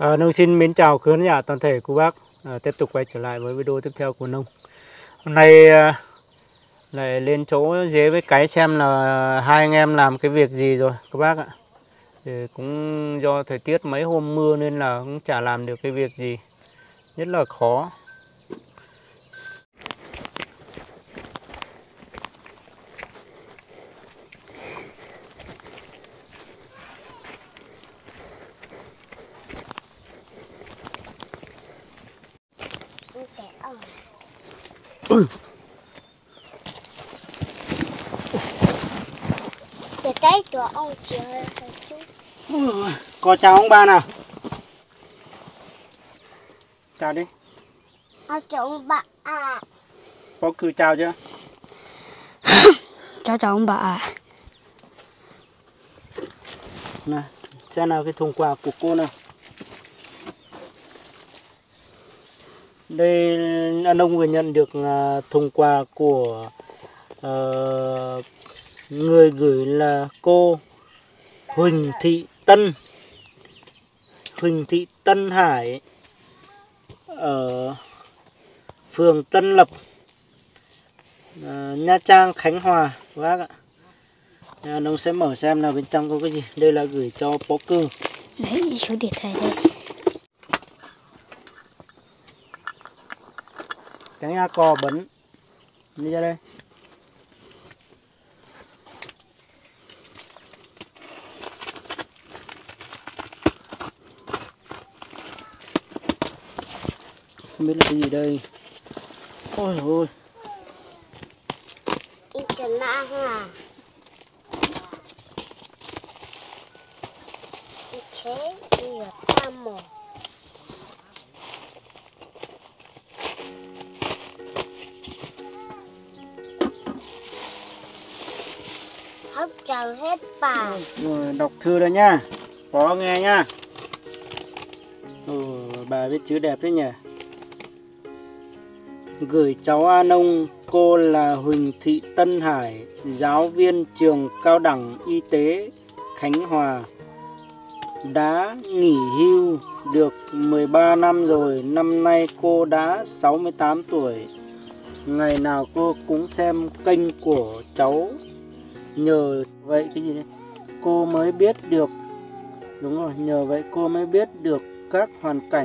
Nông xin mến chào quý khán giả toàn thể cô bác, tiếp tục quay trở lại với video tiếp theo của Nông. Hôm nay lại lên chỗ dế với cái xem là hai anh em làm cái việc gì rồi các bác ạ. Thì cũng do thời tiết mấy hôm mưa nên là cũng chả làm được cái việc gì, rất là khó. Để tay của ông chị ơi chú. Có chào ông ba nào. Chào đi. Chào ông bà à. Có cử chào chưa? Chào ông bà à. Này, xem nào cái thùng quà của cô nào. Đây anh ông vừa nhận được thùng quà của người gửi là cô Huỳnh Thị Tân Hải ở phường Tân Lập, Nha Trang, Khánh Hòa các bác ạ. Anh ông sẽ mở xem nào bên trong có cái gì. Đây là gửi cho bó cư. Đấy, số điện thoại đây. Cái cò bẩn đi ra đây. Không biết là cái gì đây. Ôi ôi. Internet ha. Chế nhiều tam mồ. Hấp trào hết bà. Rồi đọc thư đây nhá. Có nghe nhá. Bà viết chữ đẹp đấy nhỉ. Gửi cháu A Nông, cô là Huỳnh Thị Tân Hải, giáo viên trường cao đẳng y tế Khánh Hòa. Đã nghỉ hưu được 13 năm rồi, năm nay cô đã 68 tuổi. Ngày nào cô cũng xem kênh của cháu. Nhờ vậy cái gì đấy? Cô mới biết được, đúng rồi, nhờ vậy cô mới biết được các hoàn cảnh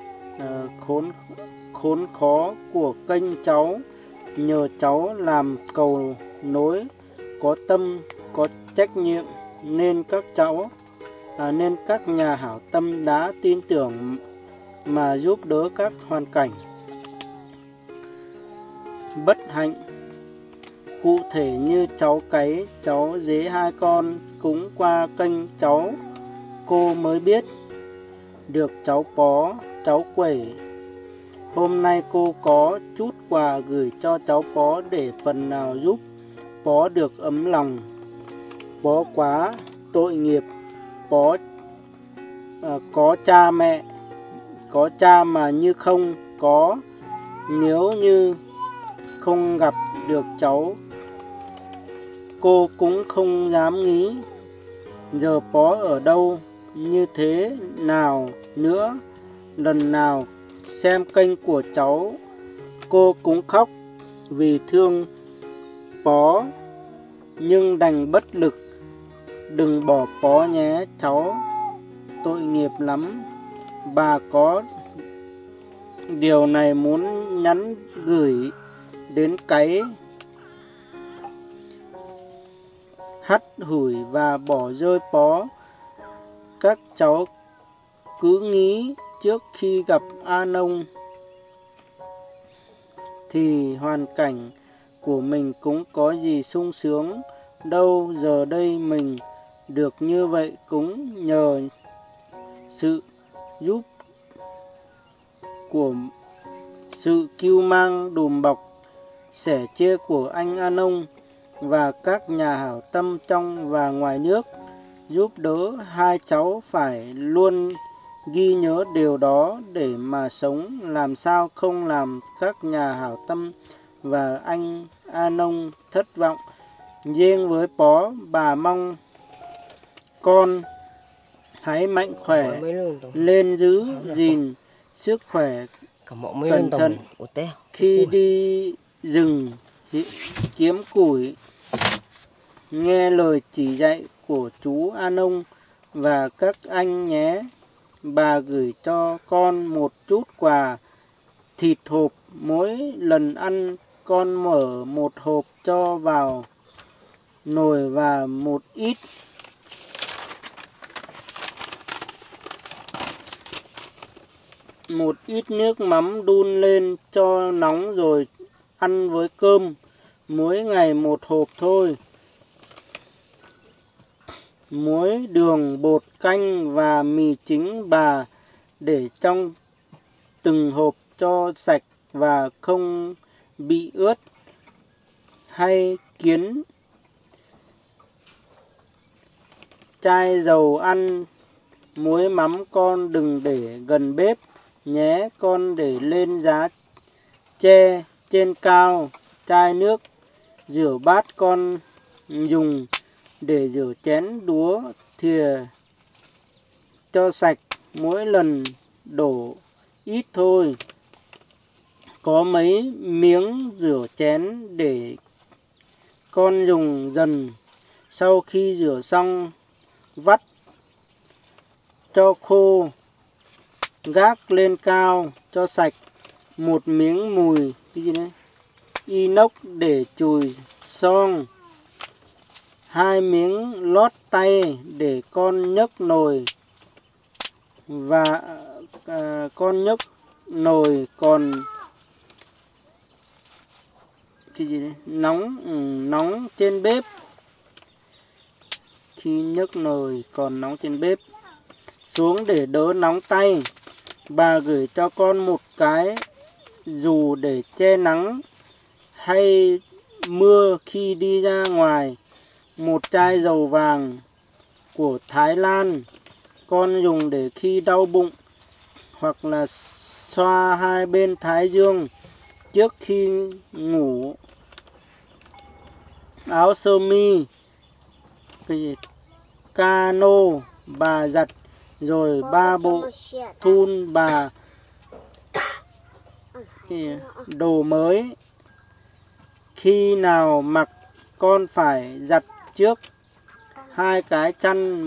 khốn khó của kênh cháu. Nhờ cháu làm cầu nối, có tâm, có trách nhiệm nên các nhà hảo tâm đã tin tưởng mà giúp đỡ các hoàn cảnh bất hạnh. Cụ thể như cháu Cái, cháu Dế hai con cũng qua kênh cháu cô mới biết được cháu Pó, cháu Quẩy. Hôm nay cô có chút quà gửi cho cháu Pó để phần nào giúp Pó được ấm lòng. Pó quá tội nghiệp, Pó có cha mẹ, có cha mà như không có. Nếu như không gặp được cháu, cô cũng không dám nghĩ giờ Pó ở đâu như thế nào nữa. Lần nào xem kênh của cháu, cô cũng khóc vì thương Pó, nhưng đành bất lực. Đừng bỏ Pó nhé cháu, tội nghiệp lắm. Bà có điều này muốn nhắn gửi đến Cái, hắt hủi và bỏ rơi Pó. Các cháu cứ nghĩ trước khi gặp A Nông thì hoàn cảnh của mình cũng có gì sung sướng đâu. Giờ đây mình được như vậy cũng nhờ sự giúp của sự cưu mang đùm bọc sẻ chia của anh A Nông và các nhà hảo tâm trong và ngoài nước giúp đỡ. Hai cháu phải luôn ghi nhớ điều đó để mà sống, làm sao không làm các nhà hảo tâm và anh A Nông thất vọng. Riêng với Pó, bà mong con hãy mạnh khỏe lên giữ gìn sức khỏe cẩn thận khi đi rừng kiếm củi. Nghe lời chỉ dạy của chú An Ông và các anh nhé. Bà gửi cho con một chút quà thịt hộp, mỗi lần ăn con mở một hộp cho vào nồi và một ít nước mắm đun lên cho nóng rồi ăn với cơm, mỗi ngày một hộp thôi. Muối, đường, bột, canh và mì chính bà để trong từng hộp cho sạch và không bị ướt hay kiến. Chai dầu ăn, muối mắm con đừng để gần bếp nhé, con để lên giá tre trên cao. Chai nước rửa bát con dùng để rửa chén đũa thìa cho sạch, mỗi lần đổ ít thôi. Có mấy miếng rửa chén để con dùng dần, sau khi rửa xong vắt cho khô, gác lên cao cho sạch. Một miếng mùi inox để chùi son, 2 miếng lót tay để con nhấc nồi và con nhấc nồi còn nóng trên bếp. Khi nhấc nồi còn nóng trên bếp xuống để đỡ nóng tay. Bà gửi cho con một cái dù để che nắng hay mưa khi đi ra ngoài. Một chai dầu vàng của Thái Lan con dùng để khi đau bụng hoặc là xoa hai bên thái dương trước khi ngủ. Áo sơ mi cano bà giặt rồi 3 bộ thun bà đồ mới. Khi nào mặc con phải giặt trước. 2 cái chăn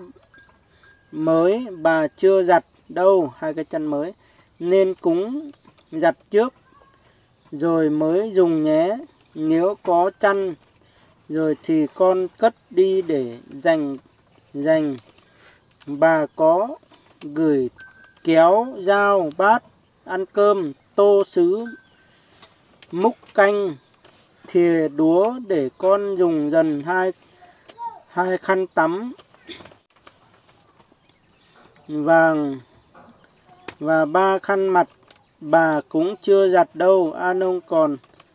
mới bà chưa giặt đâu, 2 cái chăn mới nên cúng giặt trước rồi mới dùng nhé. Nếu có chăn rồi thì con cất đi để dành. Bà có gửi kéo, dao, bát ăn cơm, tô sứ, múc canh, thìa đũa để con dùng dần. 2 khăn tắm vàng và 3 khăn mặt bà cũng chưa giặt đâu. An Ông còn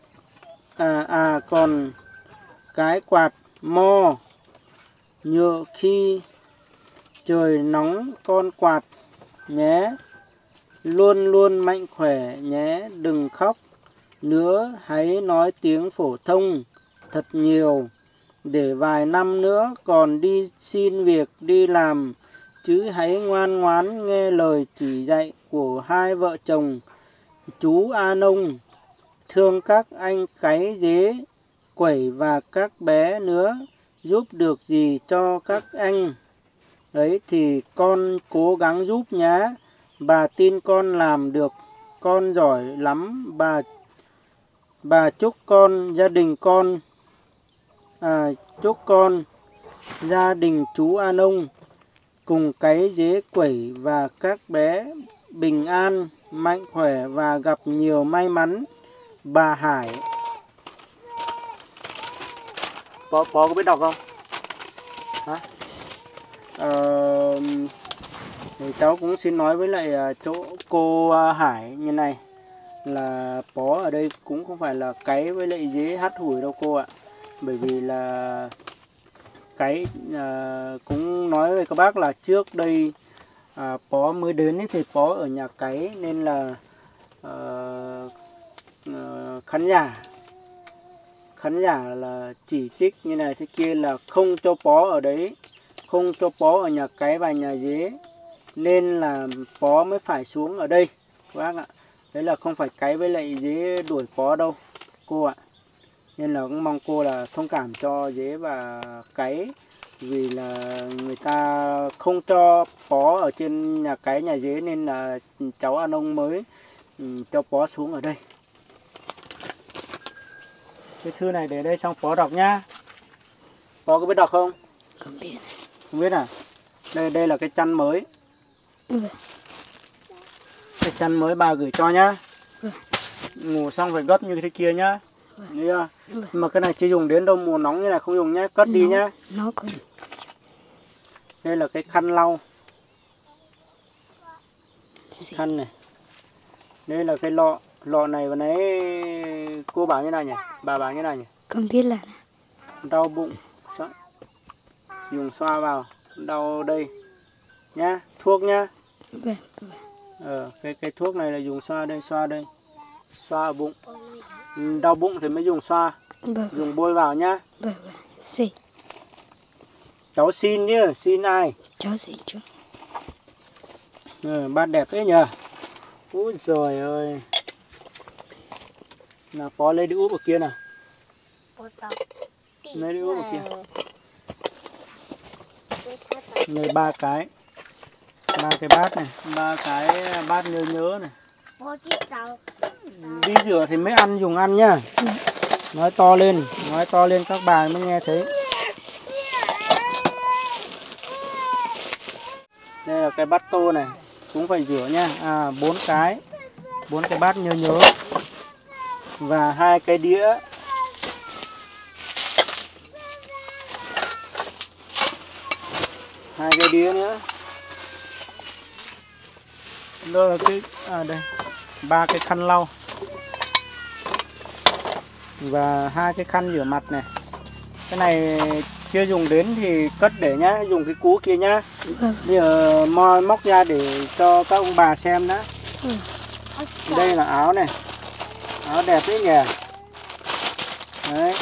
còn cái quạt mo nhựa khi trời nóng con quạt nhé. Luôn luôn mạnh khỏe nhé, đừng khóc nữa, hãy nói tiếng phổ thông thật nhiều để vài năm nữa còn đi xin việc đi làm, chứ hãy ngoan ngoãn nghe lời chỉ dạy của 2 vợ chồng chú An Ông. Thương các anh cáy dế quẩy và các bé nữa, giúp được gì cho các anh ấy thì con cố gắng giúp nhé. Bà tin con làm được, con giỏi lắm. Bà chúc con chúc con gia đình chú An Ông cùng cái dế quẩy và các bé bình an, mạnh khỏe và gặp nhiều may mắn. Bà Hải. Bó có biết đọc không? Hả? Thì cháu cũng xin nói với lại chỗ cô Hải như này là bó ở đây cũng không phải là cái với lại dế hắt hủi đâu cô ạ. Bởi vì là cái cũng nói với các bác là trước đây bó mới đến ấy, thì bó ở nhà cái nên là khán giả là chỉ trích như này thế kia là không cho bó ở đấy, không cho bó ở nhà cái và nhà dế, nên là bó mới phải xuống ở đây các bác ạ. Đấy là không phải cái với lại dế đuổi bó đâu cô ạ. Nên là cũng mong cô là thông cảm cho dế và cái, vì là người ta không cho bó ở trên nhà cái nhà dế nên là cháu An Ông mới cho bó xuống ở đây. Cái thư này để đây xong bó đọc nhá. Bó có biết đọc không? Không biết. Không biết à? Đây là cái chăn mới. Cái chăn mới bà gửi cho nhá. Ngủ xong phải gấp như thế kia nhá. Nhưng mà cái này chưa dùng đến đâu, mùa nóng như này không dùng nhá, cất đi nhá. Nó còn. Đây là cái khăn lau. Khăn này. Đây là cái lọ. Lọ này vừa nãy cô bảo như nào nhỉ? Bà bảo như nào nhỉ? Không biết là Đau bụng. Dùng xoa vào. Đau đây. Nhá. Thuốc nhá. Cái thuốc này là dùng xoa đây, xoa đây. Xoa ở bụng. Đau bụng thì mới dùng xoa. Dùng bôi vào nhá. Xin. Cháu xin nhá. Xin ai? Cháu xin chú. Bát đẹp thế nhờ. Úi giời ơi. Nào bó lấy đi úp ở kia nào. Lấy đi úp ở kia. Lấy 3 cái. 3 cái bát này. 3 cái bát nhớ này. Đi rửa thì mới ăn, dùng ăn nhá. Nói to lên các bà mới nghe thấy. Đây là cái bát tô này, cũng phải rửa nha. 4 cái bát nhớ. Và 2 cái đĩa. 2 cái đĩa nữa. Đó là cái đây. 3 cái khăn lau. Và 2 cái khăn rửa mặt này. Cái này chưa dùng đến thì cất để nhá, dùng cái cú kia nhá. Bây giờ móc ra để cho các ông bà xem đã. Đây là áo này. Áo đẹp đấy nhỉ. Đấy.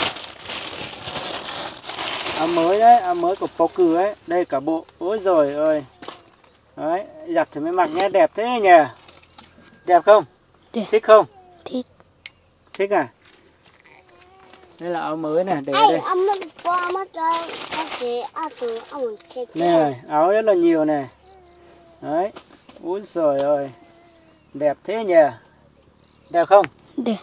Áo mới đấy, áo mới của Pó Cừ ấy. Đây cả bộ. Ôi giời ơi. Đấy, giặt thì mới mặc nhé, đẹp thế nhỉ. Đẹp không? Đẹp. Thích không? Thích. Thích à? Đây là áo mới này, để đây. Đây này, áo rất là nhiều này. Đấy. Úi giời ơi. Đẹp thế nhỉ. Đẹp không? Đẹp.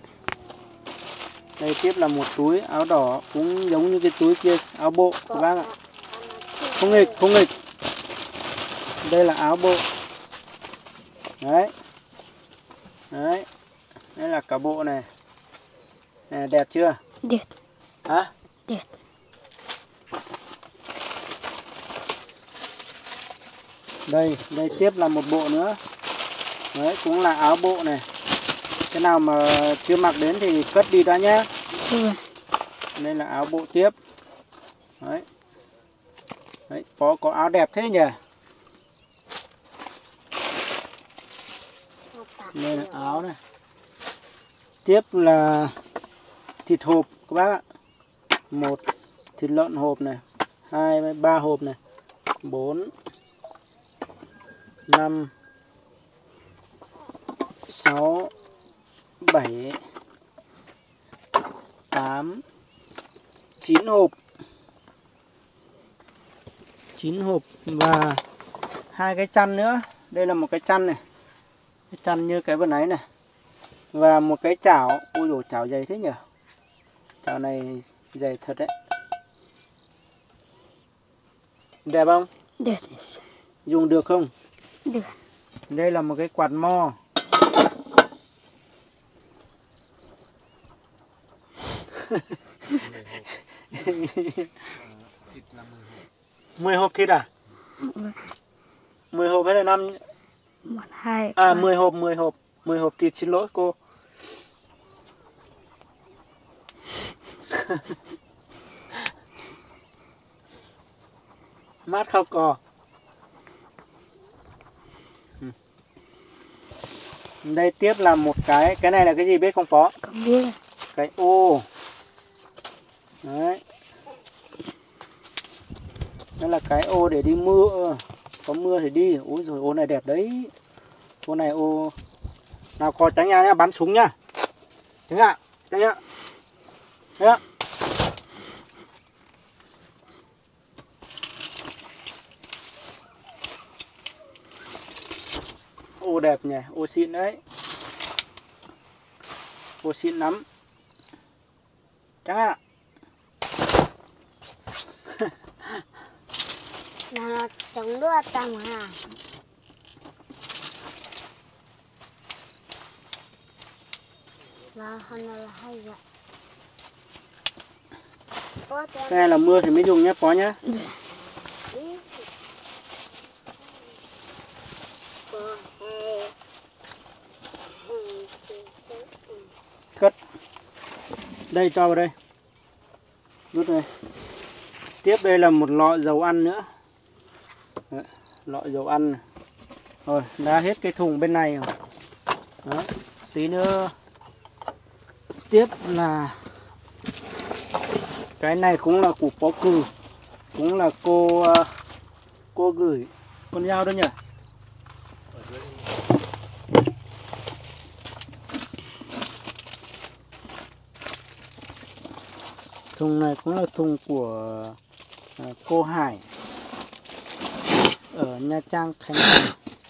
Đây tiếp là một túi áo đỏ, cũng giống như cái túi kia, áo bộ các bác ạ. Không nghịch. Đây là áo bộ. Đấy. Đấy. Đây là cả bộ này. Này, đẹp chưa? Đẹp. Hả? Đẹp. Đây tiếp là một bộ nữa. Đấy, cũng là áo bộ này. Cái nào mà chưa mặc đến thì cất đi đã nhá. Đây là áo bộ tiếp. Đấy. Đấy, có áo đẹp thế nhỉ? Đây là áo này. Tiếp là thịt hộp các bác ạ. 1 thịt lợn hộp này, 2 3 hộp này, 4 5 6 7 8 9 hộp. 9 hộp và 2 cái chăn nữa. Đây là một cái chăn này. Cái chăn như cái vừa nãy này. Và một cái chảo. Ôi dồi, chảo dày thế nhỉ. Chảo này dày thật đấy. Đẹp không? Đẹp. Dùng được không? Được. Đây là một cái quạt mo. Mười hộp thịt à? 10 hộp hay là 5? 1, 2, 10 hộp. 10 hộp thịt, xin lỗi cô. Mát khao cò. Đây tiếp là một cái này là cái gì biết không Phó? Không biết. Cái ô. Đấy. Đây là cái ô để đi mưa. Có mưa thì đi. Ôi rồi ô này đẹp đấy. Ô này ô. Nào coi tránh ra nhá, bắn súng nhá. Tránh ạ, tránh ạ. Đấy ạ. Ô đẹp nhỉ, ô xịn đấy. Ô xịn lắm. Tránh ạ. Nó chống đua tầm hả? Là hay vậy. Cái này là mưa thì mới dùng nhé, có nhá. Cất. Đây cho vào đây. Rút này. Tiếp đây là một lọ dầu ăn nữa. Đấy, lọ dầu ăn này. Rồi, đã hết cái thùng bên này rồi. Đó, tí nữa. Tiếp là cái này cũng là củ bó cừ. Cũng là cô gửi con dao đó nhỉ. Thùng này cũng là thùng của cô Hải ở Nha Trang, Khánh Hòa.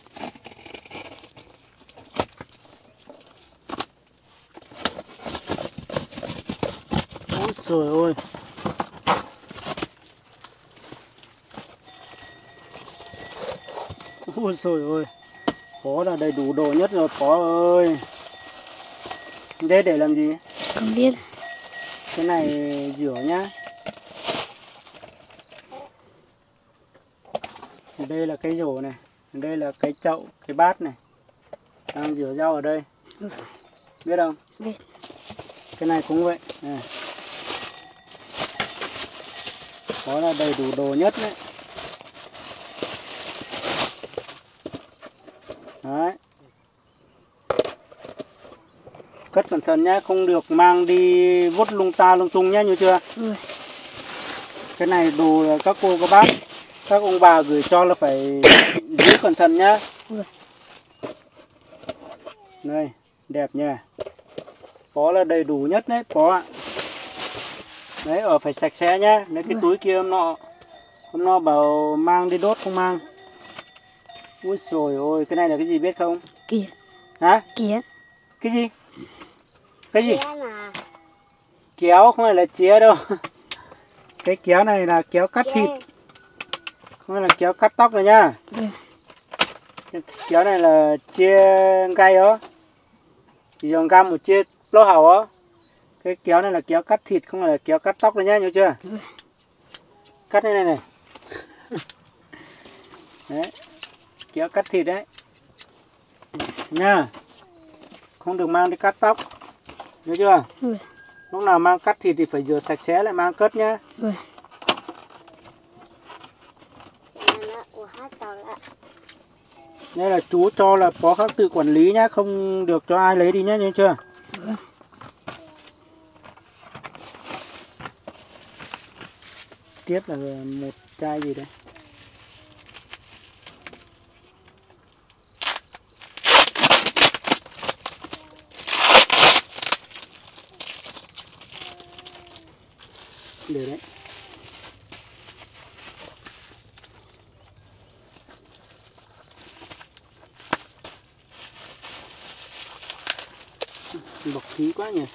Ôi trời ơi. Ôi trời ơi. Có là đầy đủ đồ nhất rồi có ơi. Đây để làm gì? Không biết. Cái này rửa nhá. Đây là cái rổ này. Đây là cái chậu, cái bát này. Đang rửa rau ở đây. Biết không? Biết. Cái này cũng vậy. Này. Đó là đầy đủ đồ nhất đấy. Đấy. Cất cẩn thận nhé, không được mang đi vứt lung ta lung tung nhé, nhớ chưa? Cái này đồ các cô các bác, các ông bà gửi cho là phải giữ cẩn thận nhá. Đây, đẹp nha. Có là đầy đủ nhất đấy, có ạ. Đấy, ở phải sạch sẽ nhá. Lấy cái túi kia hôm nọ bảo mang đi đốt không mang. Úi xồi ôi, cái này là cái gì biết không? Kia. Hả? Kia. Cái gì? Cái gì? Kia mà. Kéo không phải là chía đâu. Cái kéo này là kéo cắt thịt. Không phải là kéo cắt tóc rồi nhá. Cái kéo này là chia gai đó. Chỉ dùng gam một chia lô hào đó. Cái kéo này là kéo cắt thịt, không phải là kéo cắt tóc rồi nhá, nhớ chưa? Cắt đây này. Đấy. Kéo cắt thịt đấy. Nha. Không được mang đi cắt tóc. Nhớ chưa? Lúc nào mang cắt thịt thì phải rửa sạch sẽ lại mang cất nhá. Đây là chú cho là có các tự quản lý nhá, không được cho ai lấy đi nhá, nhớ chưa? Tiếp là một chai gì đây? Để đấy. Bọc khí quá nhỉ.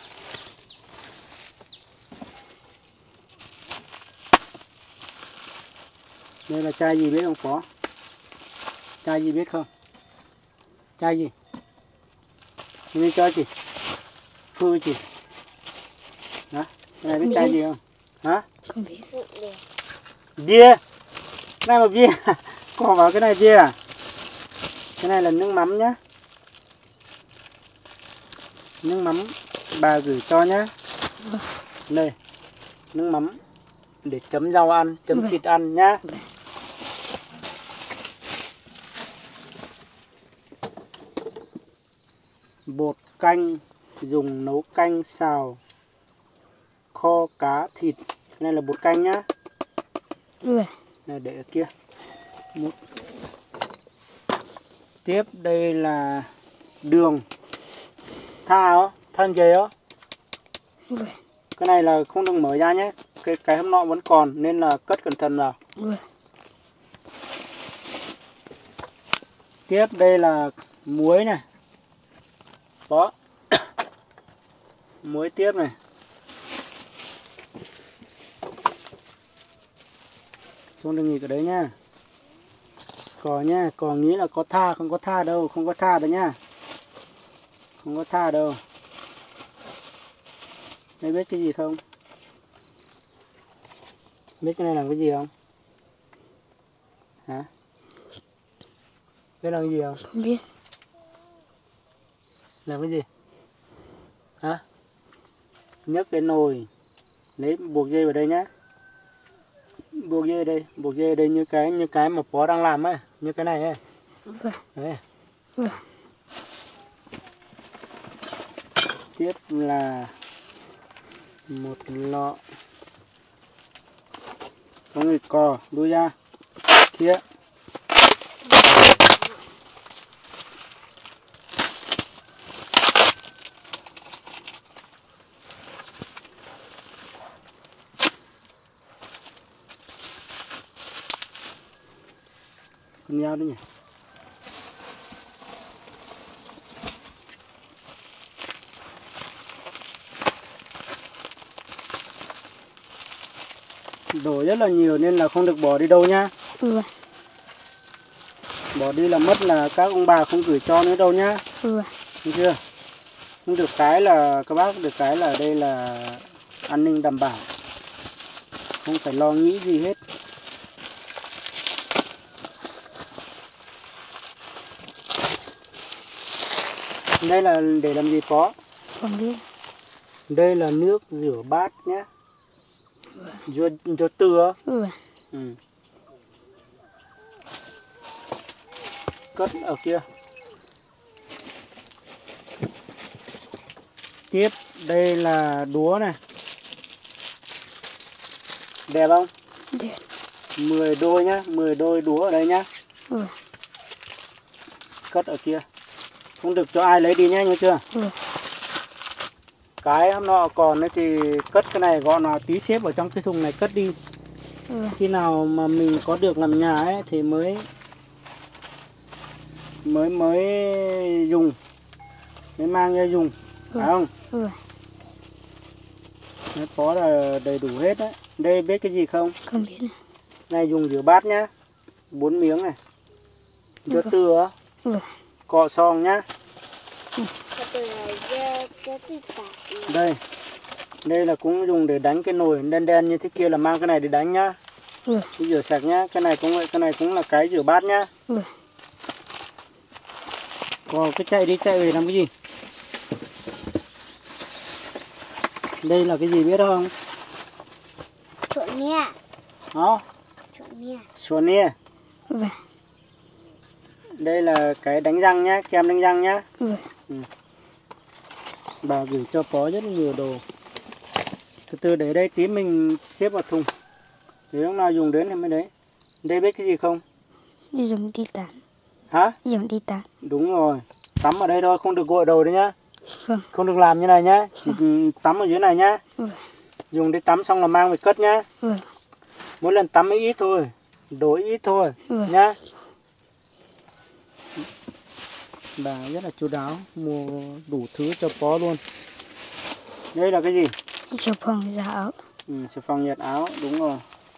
Đây là chai gì biết không có? Chai gì biết không? Chai gì? Mình cho chị. Phư chị. Hả? Cái này biết chai gì không? Hả? Không biết. Bia. Cái này là bia. Có vào cái này bia à? Cái này là nước mắm nhá. Nước mắm bà gửi cho nhá. Đây. Nước mắm để chấm rau ăn, chấm thịt ăn nhá. Bột canh dùng nấu canh xào kho cá thịt. Cái này là bột canh nhá. Này để ở kia. Mút. Tiếp đây là đường. Tha ó, thân dày ó. Vâng. Cái này là không được mở ra nhé. Cái hâm nọ vẫn còn nên là cất cẩn thận vào. Vâng. Tiếp đây là muối này. Đó. Muối tiếp này. Không được nghỉ ở đấy nhá. Có nhá, có nghĩ là có tha, không có tha đâu, không có tha đâu nhá. Không có tha đâu. Mày biết cái gì không? Biết cái này làm cái gì không? Hả? Biết làm cái gì không? Không biết. Làm cái gì? Hả? Nhấc cái nồi. Lấy buộc dây vào đây nhá. Buộc dây ở đây, buộc dây ở đây như cái mà bó đang làm ấy, như cái này ấy. Vâng. Đấy. Vâng. Tiếp là một lọ có nghịch cò đuôi ra kia. Con dao đấy nhỉ. Đổ rất là nhiều nên là không được bỏ đi đâu nhá. Vâng. Bỏ đi là mất là các ông bà không gửi cho nữa đâu nhá. Vâng. Thấy chưa? Không được cái là các bác được cái là đây là an ninh đảm bảo. Không phải lo nghĩ gì hết. Đây là để làm gì có? Không biết. Đây là nước rửa bát nhé. Cho tưa. Vâng. Ừ. Cất ở kia. Tiếp đây là đúa này. Đẹp không? Đẹp. 10 đôi nhá, 10 đôi đúa ở đây nhá. Vâng. Cất ở kia. Không được cho ai lấy đi nhá, nhớ chưa? Vâng. Cái hôm nọ còn ấy thì cất cái này gọn vào tí xếp ở trong cái thùng này cất đi. Vâng. Khi nào mà mình có được làm nhà ấy thì mới dùng, mới mang ra dùng, phải không? Vâng. Nó có là đầy đủ hết đấy. Đây biết cái gì không? Không biết. Này dùng rửa bát nhá. 4 miếng này. Cho tưa. Vâng. Cọ xong nhá. Đây. Đây là cũng dùng để đánh cái nồi đen đen như thế kia là mang cái này để đánh nhá. Vâng. Đi rửa sạch nhá. Cái này cũng vậy, cái này cũng là cái rửa bát nhá. Vâng. Còn cái chạy đi chạy về làm cái gì? Đây là cái gì biết không? Chuột nha. Đó. Chuột nha. Xuân nè. Vâng. Đây là cái đánh răng nhá, kem đánh răng nhá. Vâng. Ừ. Bà gửi cho bó rất là nhiều đồ. Từ từ để đây tí mình xếp vào thùng. Để lúc nào dùng đến thì mới đấy. Đây biết cái gì không? Đi dùng đi tán. Hả? Đi dùng đi tán. Đúng rồi. Tắm ở đây thôi, không được gội đầu đấy nhá. Vâng. Không được làm như này nhá. Chỉ tắm ở dưới này nhá. Vâng. Dùng để tắm xong là mang về cất nhá. Vâng. Mỗi lần tắm ít thôi. Đổ ít thôi. Vâng. Nhá. Bà rất là chu đáo, mua đủ thứ cho bó luôn. Đây là cái gì? Cho phòng giả áo. Ừ, xà phòng nhiệt áo, đúng rồi.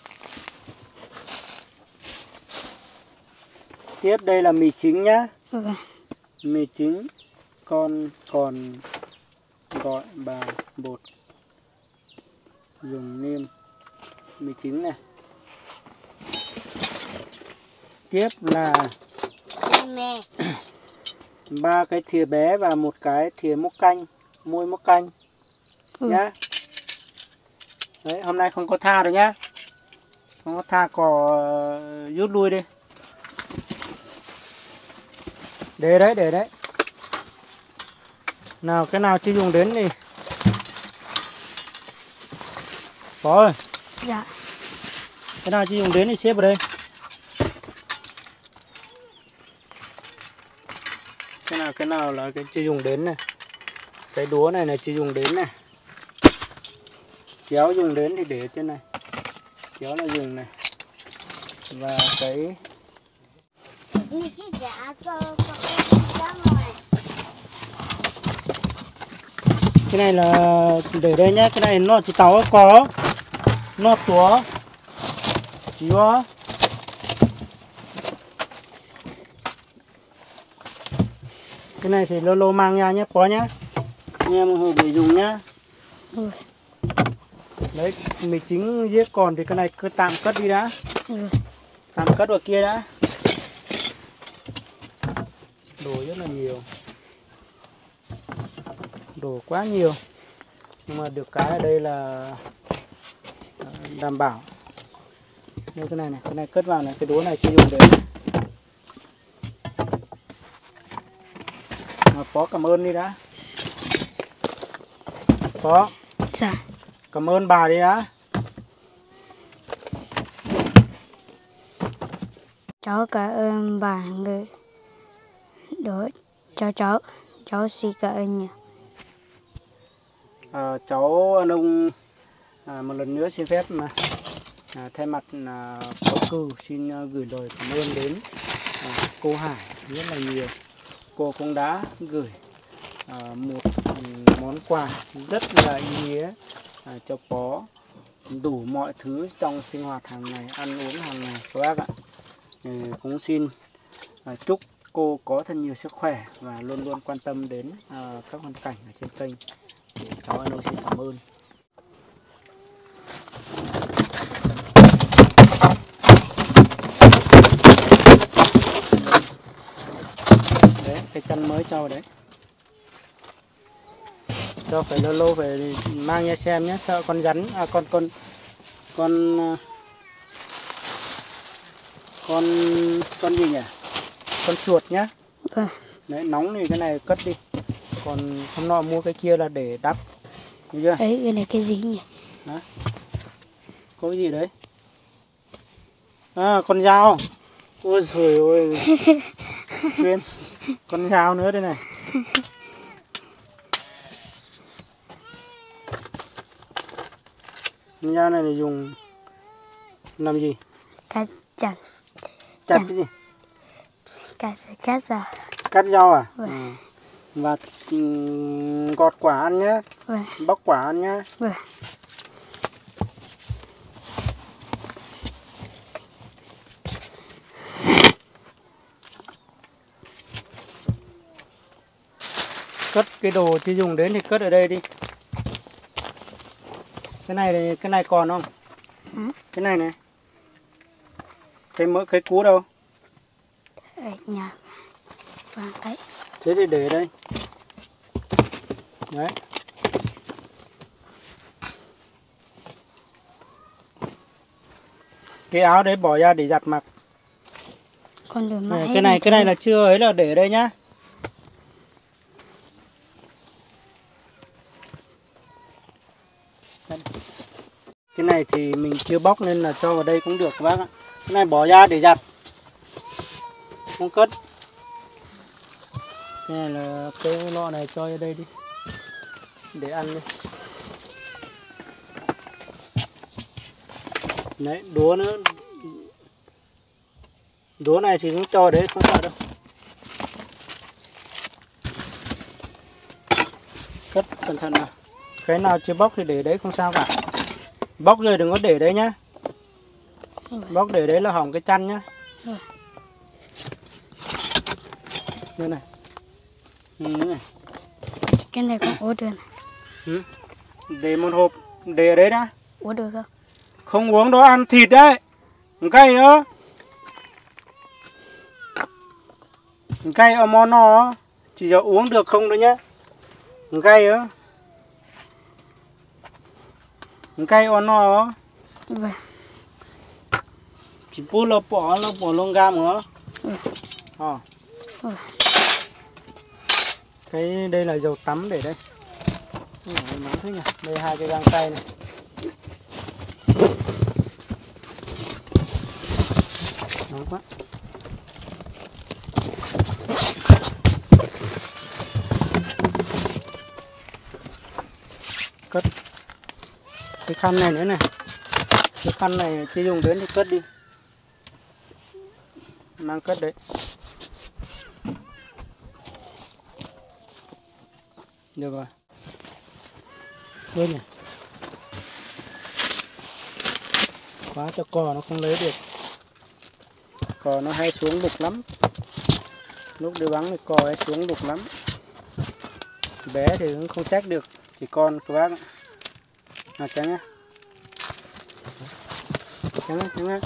Tiếp đây là mì chính nhá. Vâng. Mì chính con còn gọi bà bột dùng nêm mì chính này. Tiếp là 3 cái thìa bé và một cái thìa múc canh, muôi múc canh nhá. Đấy, hôm nay không có tha đâu nhá. Không có tha cỏ rút lui đi. Để đấy, để đấy. Nào cái nào chưa dùng đến đi. Có ơi. Dạ. Cái nào chưa dùng đến thì xếp vào đây. Cái nào là cái chưa dùng đến này. Cái đũa này là chưa dùng đến này. Kéo dùng đến thì để trên này. Kéo là dùng này. Và cái này là để đây nhé. Cái này nó chỉ tàu có nó túa chỉ có cái này thì lô mang ra nhé, có nhá nha, một hộp để dùng nhá. Đấy, mì chính giết còn thì cái này cứ tạm cất đi đã. Tạm cất vào kia đã. Đồ rất là nhiều, đồ quá nhiều, nhưng mà được cái ở đây là đảm bảo. Đây cái này cất vào này, cái đũa này chưa dùng đến. Mà có cảm ơn đi đã. Có. Dạ. Cảm ơn bà đi đã. Cháu cảm ơn bà người đó cho cháu xin cảm ơn nhiều. Cháu ông một lần nữa xin phép mà thay mặt phó cử xin gửi lời cảm ơn đến cô Hải rất là nhiều. Cô cũng đã gửi một món quà rất là ý nghĩa cho Pó, đủ mọi thứ trong sinh hoạt hàng ngày, ăn uống hàng ngày các bác ạ. Cũng xin chúc cô có thật nhiều sức khỏe và luôn luôn quan tâm đến các hoàn cảnh ở trên kênh. Cháu An Âu xin cảm ơn. Đấy, cái chân mới cho đấy. Cho phải lâu phải mang ra xem nhé, sợ con rắn con gì nhỉ? Con chuột nhá. Vâng. Đấy, nóng thì cái này cất đi. Còn hôm nọ mua cái kia là để đắp. Thấy chưa? Ấy, cái này cái gì nhỉ? Đó. Có cái gì đấy? À, con dao. Ôi trời ơi. Quên. Con dao nữa đây này. Con dao này là dùng làm gì? Cắt chặt. Chặt cái gì? Cắt rau. Cắt rau à? Vâng. Và gọt quả ăn nhá. Vâng. Bóc quả ăn nhá. Vâng. Cất cái đồ chưa dùng đến thì cất ở đây đi. Cái này còn không? Cái này này. Cái cú đâu? Ở nhà. Vâng đấy. Thế thì để đây. Đấy. Cái áo đấy bỏ ra để giặt mặc. Con đường mãi. Cái này là chưa ấy, là để đây nhá. Cái này thì mình chưa bóc nên là cho vào đây cũng được các bác ạ. Cái này bỏ ra để giặt, không cất. Cái này là cái lọ này cho vào đây đi, để ăn đi. Đấy, đũa nữa. Đũa này thì cũng cho đấy, không sợ đâu. Cất cẩn thận nào. Cái nào chưa bóc thì để đấy không sao cả. Bóc rồi đừng có để đấy nhá. Bóc để đấy là hỏng cái chăn nhá. Đây này. Này. Cái này cũng uống được này. Để một hộp, để ở đấy đã. Uống được không? Không uống đó, ăn thịt đấy. Cay á. Cay ở món nó. Chỉ cho uống được không thôi nhá. Cay á. Cay ở nó. Vâng. Chỉ bù là bỏ lông gam nữa. Cái đây là dầu tắm để đây. Nóng thế nhỉ. Đây 2 cái găng tay này. nóng quá. Cất cái khăn này nữa này, cái khăn này chưa dùng đến thì cất đi, mang cất đấy. Được rồi. Quên nhỉ, quá cho cò nó không lấy được, cò nó hay xuống đục lắm, lúc đưa bắn thì cò hay xuống đục lắm. Bé thì cũng không trách được, chỉ con các bác ạ. À, trắng á, trắng á, trắng á.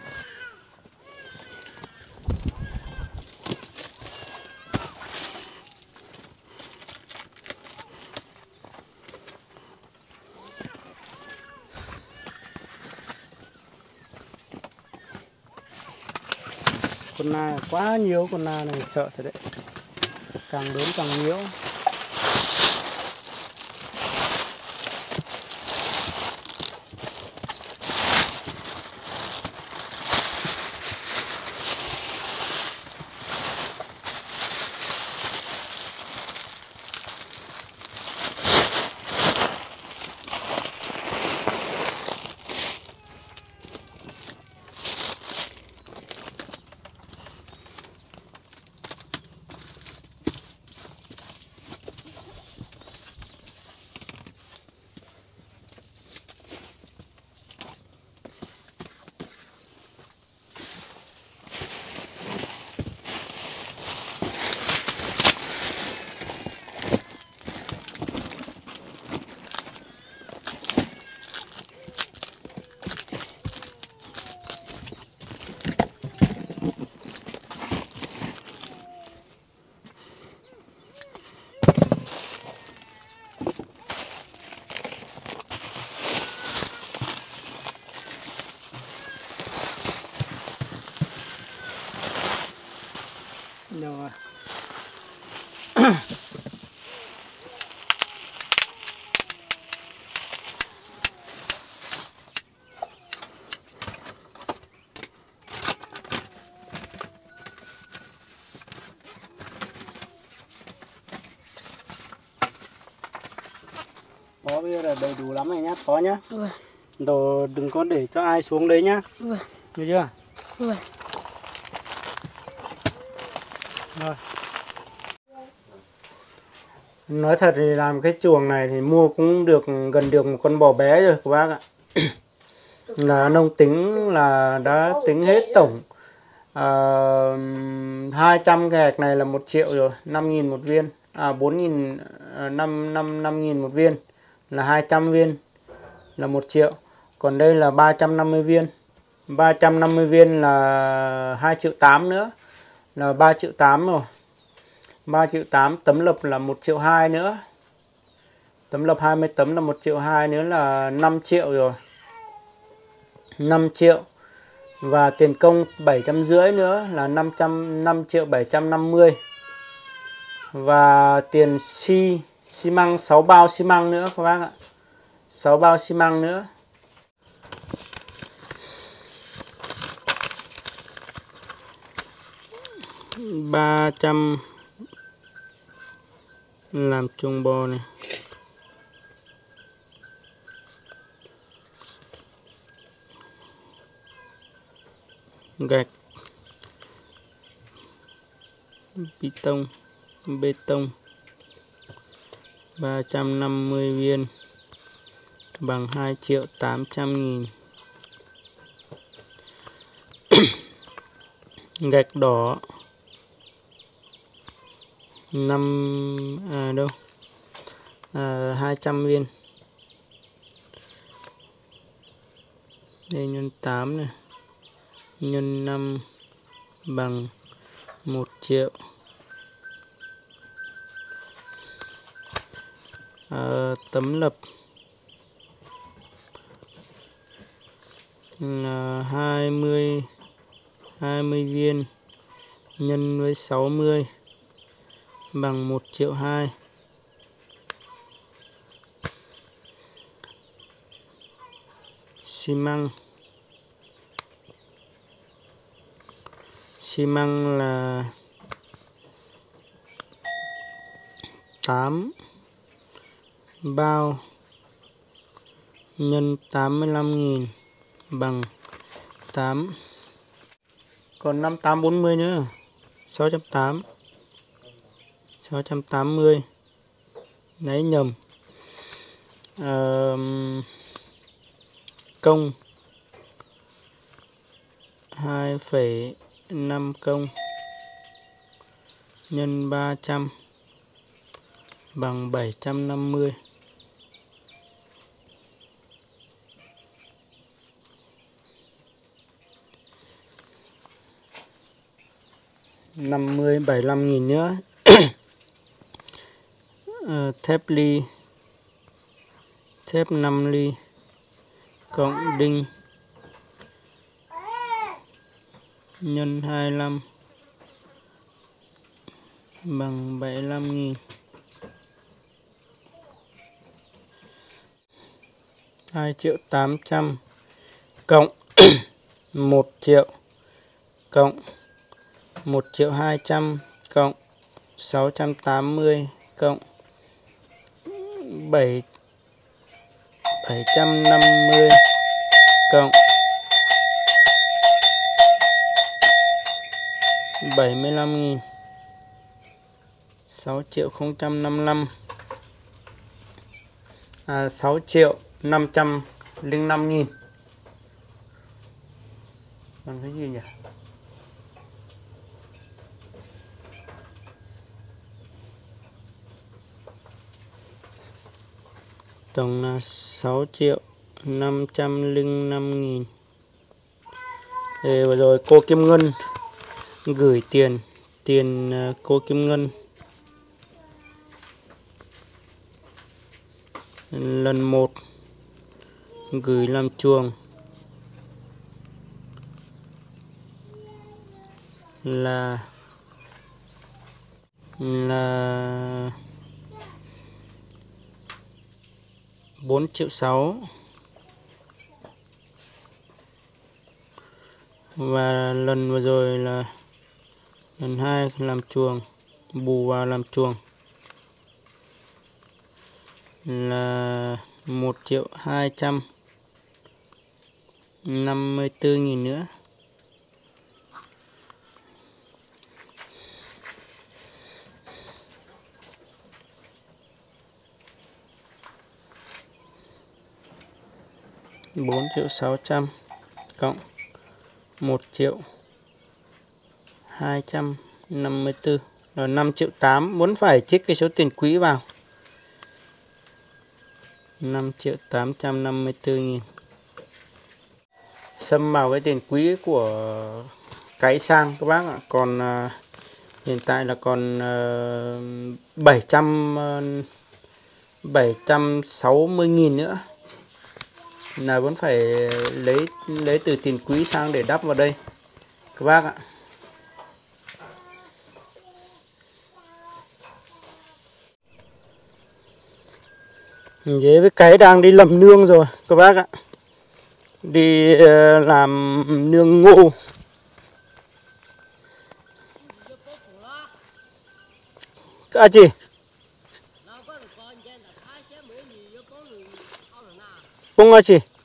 Con na quá nhiều, con na này sợ thật đấy, càng đến càng nhiều. Rồi. Bó bây giờ là đầy đủ lắm này nhá, có nhá. Vâng. Đồ đừng có để cho ai xuống đấy nhá. Vâng. Được chưa? Vâng. Rồi. Nói thật thì làm cái chuồng này thì mua cũng được gần được một con bò bé rồi các bác ạ. Là nông tính là đã tính hết tổng 200 cái hạt này là 1 triệu rồi, 5.000 một viên, 4.000, 5.000 một viên là 200 viên là 1 triệu. Còn đây là 350 viên. 350 viên là 2 triệu 8 nữa, là 3 triệu 8 rồi. 3 triệu 8, tấm lập là 1 triệu 2 nữa. Tấm lập 20 tấm là 1 triệu 2 nữa là 5 triệu rồi. 5 triệu. Và tiền công 750 nữa là 5 triệu 750. Và tiền xi măng 6 bao xi măng nữa các bác ạ. 6 bao xi măng nữa. $300 làm chuồng bò này. Gạch, bê tông 350 viên bằng 2 triệu 800 nghìn. Gạch đỏ 200 viên. Đây nhân 8 này, nhân 5 bằng 1 triệu. Tấm lập là 20 viên nhân với 60 bằng 1 triệu 2. Xi măng xi măng là 8 bao nhân 85.000 bằng 8. Còn 5840 nữa. 680. Đấy nhầm. Công 2,5 công nhân 300 bằng 750. 75.000 nữa. Thép ly, thép 5 ly cộng đinh nhân 25 bằng 75.000. 2.800.000 cộng 1 triệu cộng 1.200.000 cộng 680 cộng 750 cộng 75.000. 6.055. 6.505.000. Bằng cái gì nhỉ? Tổng là 6.505.000. Vừa rồi cô Kim Ngân gửi tiền cô Kim Ngân lần 1 gửi làm chuồng là 4,6 triệu. Và lần vừa rồi là lần 2 làm chuồng, bù vào làm chuồng là 1.254.000 nữa. $4.600.000 cộng 1.254.000 là 5.800.000. Muốn phải trích cái số tiền quỹ vào 5.854.000. Xâm vào cái tiền quỹ của cái sang các bác ạ. Còn hiện tại là còn 760.000 nữa là vẫn phải lấy từ tiền quỹ sang để đắp vào đây các bác ạ. Dế với cái đang đi làm nương rồi các bác ạ. Đi làm nương ngô. Các chị Bông à chị